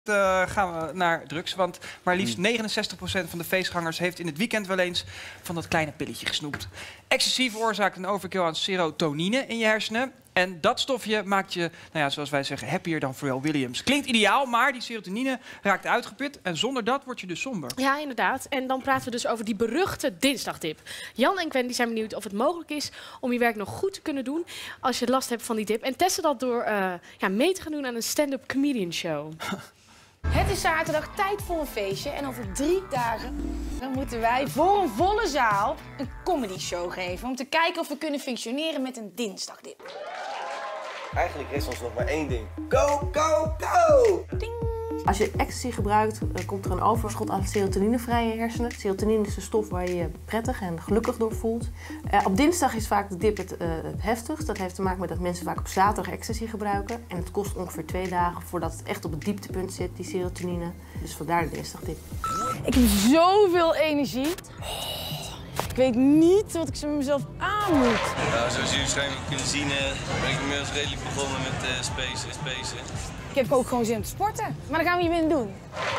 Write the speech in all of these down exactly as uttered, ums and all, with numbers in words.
Uh, gaan we naar drugs, want maar liefst negenenzestig procent van de feestgangers heeft in het weekend wel eens van dat kleine pilletje gesnoept. Ecstasy veroorzaakt een overkill aan serotonine in je hersenen. En dat stofje maakt je, nou ja, zoals wij zeggen, happier dan Pharrell Williams. Klinkt ideaal, maar die serotonine raakt uitgeput en zonder dat word je dus somber. Ja, inderdaad. En dan praten we dus over die beruchte dinsdagdip. Jan en Gwen die zijn benieuwd of het mogelijk is om je werk nog goed te kunnen doen als je last hebt van die dip. En testen dat door uh, ja, mee te gaan doen aan een stand-up comedian show. Het is zaterdag, tijd voor een feestje en over drie dagen dan moeten wij voor een volle zaal een comedy show geven om te kijken of we kunnen functioneren met een dinsdagdip. Eigenlijk is ons nog maar één ding. Go, go, go! Ding. Als je ecstasy gebruikt, komt er een overschot aan serotonine vrij in je hersenen. Serotonine is de stof waar je je prettig en gelukkig door voelt. Uh, op dinsdag is vaak de dip het, uh, het heftigst. Dat heeft te maken met dat mensen vaak op zaterdag ecstasy gebruiken. En het kost ongeveer twee dagen voordat het echt op het dieptepunt zit, die serotonine. Dus vandaar de dinsdagdip. Ik heb zoveel energie. Ik weet niet wat ik zo met mezelf aan moet. Nou, zoals jullie waarschijnlijk kunnen zien, uh, ben ik inmiddels redelijk begonnen met uh, spacen, spacen. Ik heb ook gewoon zin om te sporten. Maar dan gaan we hier binnen doen.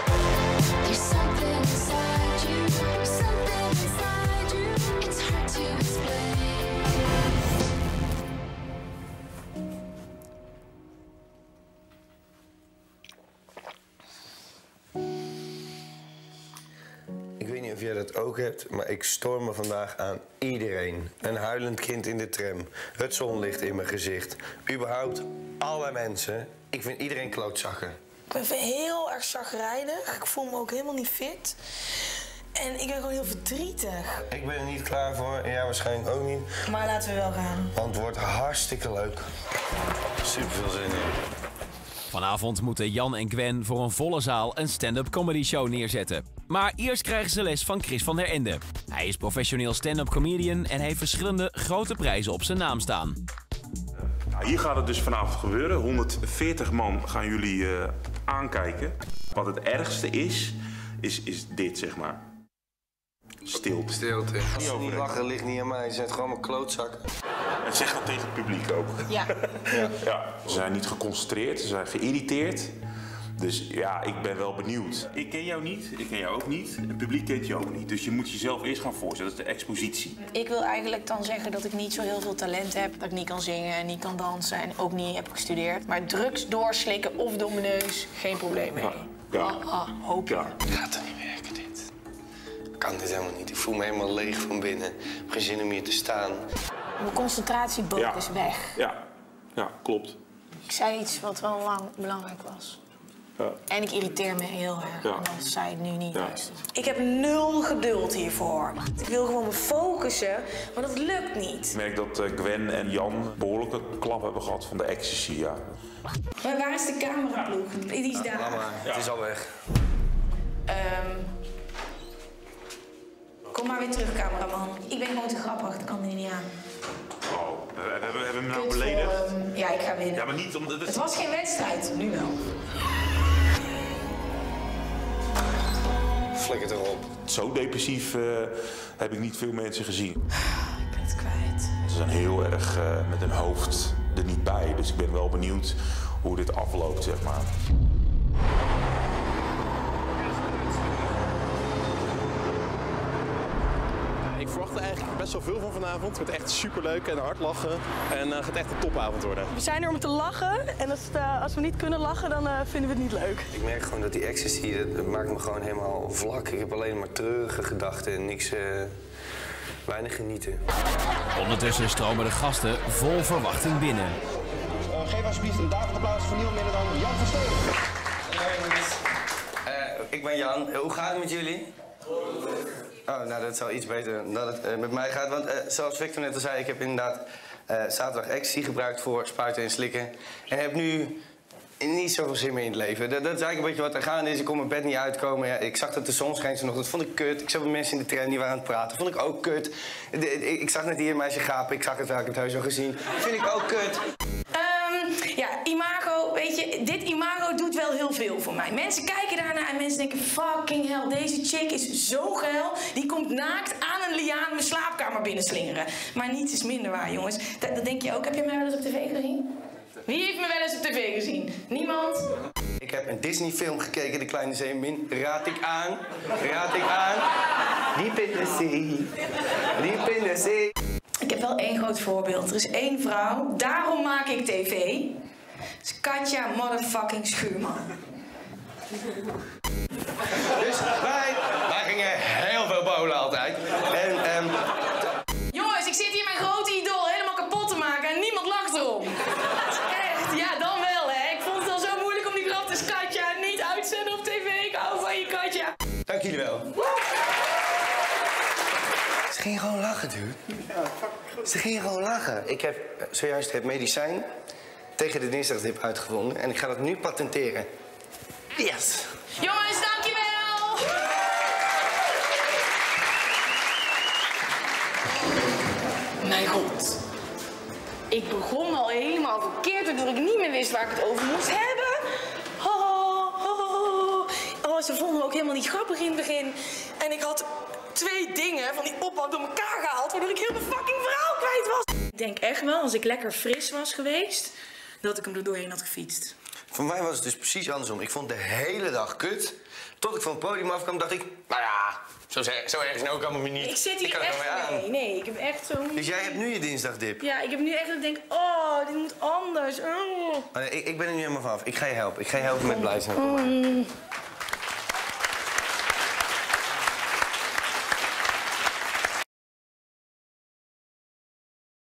Ik weet niet of jij dat ook hebt, maar ik stoor me vandaag aan iedereen. Een huilend kind in de tram, het zonlicht in mijn gezicht. Überhaupt alle mensen. Ik vind iedereen klootzakken. Ik ben heel erg chagrijnig. Ik voel me ook helemaal niet fit. En ik ben gewoon heel verdrietig. Ik ben er niet klaar voor en jij waarschijnlijk ook niet. Maar laten we wel gaan. Want het wordt hartstikke leuk. Super veel zin in. Vanavond moeten Jan en Gwen voor een volle zaal een stand-up comedy show neerzetten. Maar eerst krijgen ze les van Chris van der Ende. Hij is professioneel stand-up comedian en heeft verschillende grote prijzen op zijn naam staan. Nou, hier gaat het dus vanavond gebeuren. honderdveertig man gaan jullie uh, aankijken. Wat het ergste is, is, is dit, zeg maar. Stilte. Stilte. Als ze niet lachen, ligt niet aan mij. Ze zijn gewoon mijn klootzakken. En zeg dat tegen het publiek ook. Ja. ja. ja. Ze zijn niet geconcentreerd, ze zijn geïrriteerd. Dus ja, ik ben wel benieuwd. Ik ken jou niet, ik ken jou ook niet. Het publiek kent je ook niet. Dus je moet jezelf eerst gaan voorstellen. Dat is de expositie. Ik wil eigenlijk dan zeggen dat ik niet zo heel veel talent heb. Dat ik niet kan zingen en niet kan dansen en ook niet heb gestudeerd. Maar drugs doorslikken of door mijn neus, geen probleem mee. Ja. ja. Ah, ah, hoop je. Ja. Gaat er niet werken, dit. Ik kan dit helemaal niet. Ik voel me helemaal leeg van binnen. Ik heb geen zin om hier te staan. Mijn concentratieboog Ja. is weg. Ja, ja, klopt. Ik zei iets wat wel lang belangrijk was. Ja. En ik irriteer me heel erg. Ja. En dan zei het nu niet Ja. juist. Ik heb nul geduld hiervoor. Ik wil gewoon me focussen, maar dat lukt niet. Ik merk dat uh, Gwen en Jan behoorlijke klap hebben gehad van de ecstasy, ja. Maar waar is de cameraploeg? Die is daar. Laat maar, Ja. het is al weg. Um, kom maar weer terug, cameraman. Ik ben gewoon te grappig, dat kan er niet aan. Oh, we hebben, hebben we hem nou Kut beledigd? voor, um, ja, ik ga winnen. Ja, maar niet omdat het... Het was geen wedstrijd, nu wel. Flikker erop. Zo depressief uh, heb ik niet veel mensen gezien. Ik ben het kwijt. Ze zijn heel erg uh, met hun hoofd er niet bij. Dus ik ben wel benieuwd hoe dit afloopt, zeg maar. Ik verwacht er eigenlijk best wel veel van vanavond. Het wordt echt superleuk en hard lachen. En het uh, gaat echt een topavond worden. We zijn er om te lachen. En als, het, uh, als we niet kunnen lachen, dan uh, vinden we het niet leuk. Ik merk gewoon dat die ecstasy, dat, dat maakt me gewoon helemaal vlak. Ik heb alleen maar treurige gedachten en niks, uh, weinig genieten. Ondertussen stromen de gasten vol verwachting binnen. Uh, geef alsjeblieft een daverend applaus voor niemand minder dan Jan van Steen. Uh, ik ben Jan. Hoe gaat het met jullie? Oh, nou, dat is wel iets beter dan dat het uh, met mij gaat. Want uh, zoals Victor net al zei, ik heb inderdaad uh, zaterdag ecstasy gebruikt voor spuiten en slikken. En heb nu niet zoveel zin meer in het leven. Dat, dat is eigenlijk een beetje wat er gaande is. Ik kon mijn bed niet uitkomen. Ja, ik zag dat de zon scheen nog. Dat vond ik kut. Ik zag mensen in de trein die waren aan het praten. Dat vond ik ook kut. Ik zag net hier een meisje gapen. Ik zag het wel, ik heb het heus al gezien. Dat vind ik ook kut. Um, ja, imago, weet je, dit imago doet wel heel veel voor mij. Mensen kijken daarnaar en mensen denken, fucking hell, deze chick is zo geil. Die komt naakt aan een liaan mijn slaapkamer binnenslingeren. Maar niets is minder waar, jongens. Dat, dat denk je ook. Heb je mij wel eens op tv gezien? Wie heeft me wel eens op tv gezien? Niemand? Ik heb een Disney-film gekeken, De Kleine Zeemermin. Raad ik aan. Raad ik aan. Diep in de zee. Diep in de zee. Ik heb wel één groot voorbeeld. Er is één vrouw, daarom maak ik tv. Dat is Katja motherfucking Schuurman. Dus wij, wij gingen heel veel bowlen altijd. En, um... Jongens, ik zit hier mijn grote idool helemaal kapot te maken en niemand lacht erom. Echt, ja, dan wel, hè. Ik vond het al zo moeilijk om die grap te Katja niet uitzenden op tv. Ik hou van je, Katja. Dank jullie wel. Ze ging gewoon lachen, dude. Ze ging gewoon lachen. Ik heb zojuist het medicijn tegen de dinsdagdip uitgevonden en ik ga dat nu patenteren. Yes! Jongens, dankjewel! Mijn god. Ik begon al helemaal verkeerd, waardoor ik niet meer wist waar ik het over moest hebben. Oh, oh, oh, ze vonden me ook helemaal niet grappig in het begin. En ik had twee dingen van die opbouw door elkaar gehaald, waardoor ik heel mijn fucking verhaal kwijt was. Ik denk echt wel, als ik lekker fris was geweest, dat ik hem er doorheen had gefietst. Voor mij was het dus precies andersom. Ik vond de hele dag kut. Tot ik van het podium afkwam, dacht ik, nou ja, zo, zo erg nou ook allemaal niet. Ik zit hier kan er echt wel mee aan. nee, nee, ik heb echt zo... Dus jij hebt nu je dinsdagdip? Ja, ik heb nu echt dat ik denk, oh, dit moet anders. Oh. Maar nee, ik, ik ben er nu helemaal vanaf. Ik ga je helpen. Ik ga je helpen met blij zijn. Mm.